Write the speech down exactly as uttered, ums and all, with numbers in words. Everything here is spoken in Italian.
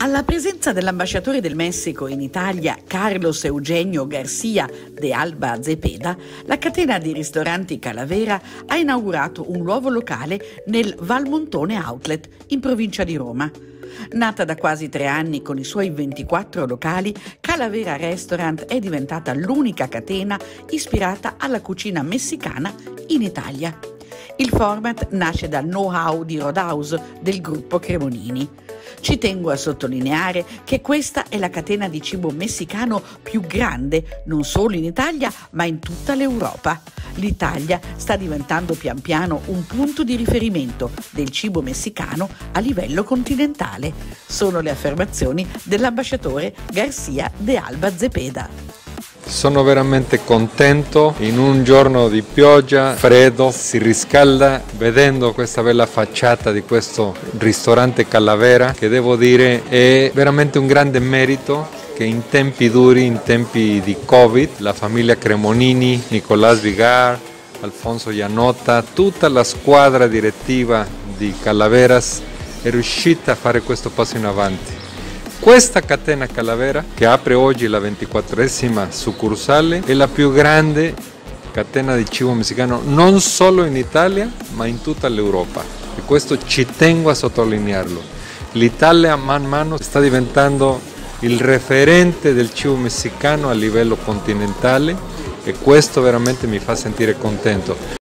Alla presenza dell'ambasciatore del Messico in Italia, Carlos Eugenio Garcia de Alba Zepeda, la catena di ristoranti Calavera ha inaugurato un nuovo locale nel Valmontone Outlet, in provincia di Roma. Nata da quasi tre anni con i suoi ventiquattro locali, Calavera Restaurant è diventata l'unica catena ispirata alla cucina messicana in Italia. Il format nasce dal know-how di Roadhouse del gruppo Cremonini. Ci tengo a sottolineare che questa è la catena di cibo messicano più grande, non solo in Italia, ma in tutta l'Europa. L'Italia sta diventando pian piano un punto di riferimento del cibo messicano a livello continentale. Sono le affermazioni dell'ambasciatore Garcia de Alba Zepeda. Sono veramente contento, in un giorno di pioggia, freddo, si riscalda vedendo questa bella facciata di questo ristorante Calavera, che devo dire è veramente un grande merito che in tempi duri, in tempi di Covid, la famiglia Cremonini, Nicolás Vigar, Alfonso Gianotta, tutta la squadra direttiva di Calaveras è riuscita a fare questo passo in avanti. Questa catena Calavera, che apre oggi la ventiquattresima succursale, è la più grande catena di cibo messicano non solo in Italia ma in tutta l'Europa, e questo ci tengo a sottolinearlo. L'Italia man mano sta diventando il referente del cibo messicano a livello continentale e questo veramente mi fa sentire contento.